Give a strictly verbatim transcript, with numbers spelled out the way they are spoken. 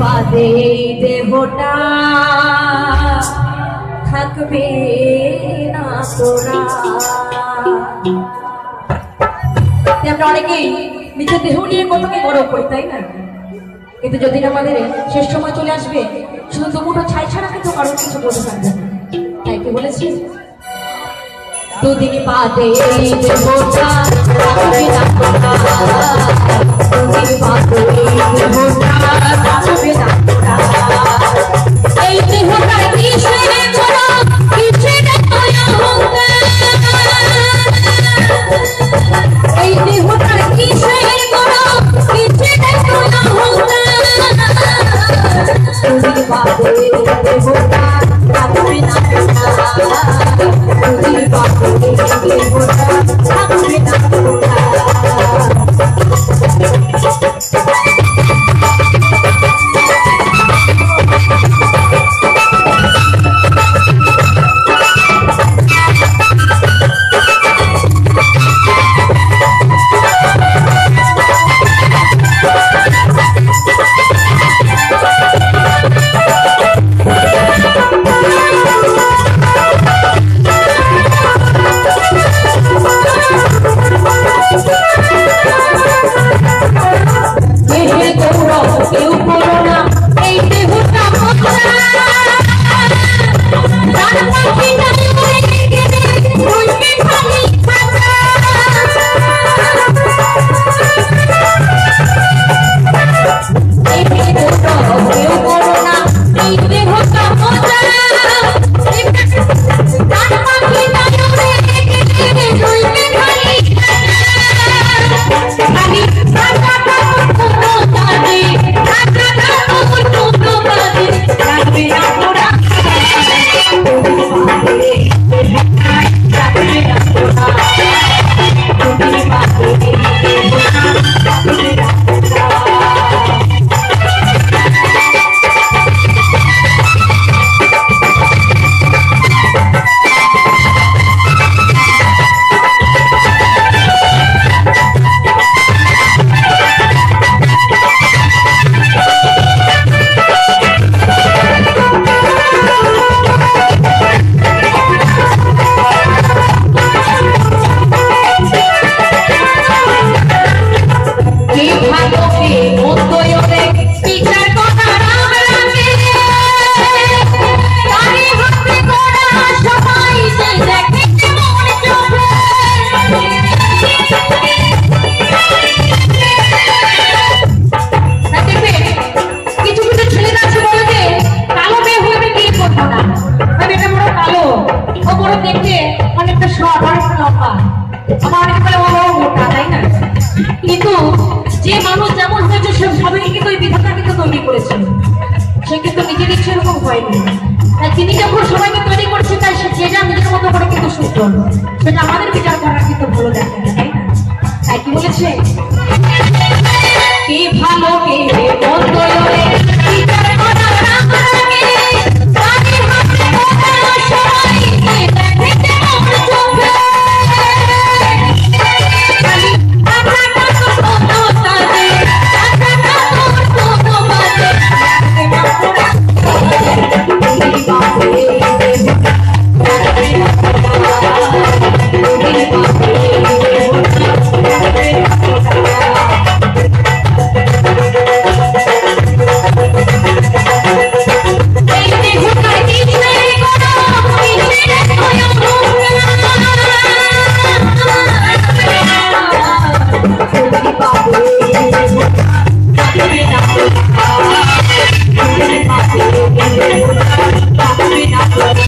বাদে দেহটা থাকবে না তোরা। আমরা অনেকেই নিজের দেহ নিয়ে কত কি গর্ব করি, তাই না? কিন্তু যদি আমাদের শেষ সময় চলে আসবে, শুধু দুমুঠো ছাই ছাড়া কিন্তু কারণ কিছু বলতে পারবে না। তাই কি বলেছি, দুদিন বাদে দেহটা থাকবে না তোরা, দুদিন বাদে দেহটা থাকবে না তোরা। এই দেহটার কিসের করা কিসের এই দেহটার কিসের করা কিসের দুদিন বাদে দেহটা থাকবে না তোরা, দুদিন বাদে দেহটা থাকবে না তোরা। কিন্তু যে মানুষ যেমন হয়েছে সে সবাইকে কিন্তু ওই বিধাতা কিন্তু তৈরি করেছে, সে কিন্তু নিজের ইচ্ছে এরকম হয়নি। তাই তিনি যখন সবাইকে তৈরি করেছে, তাই সে যে যা নিজের মতো করে কিন্তু সুস্থ, সেটা আমাদের বিচার করার কিন্তু ভালো দেখে না, তাই না? তাই কি বলেছে,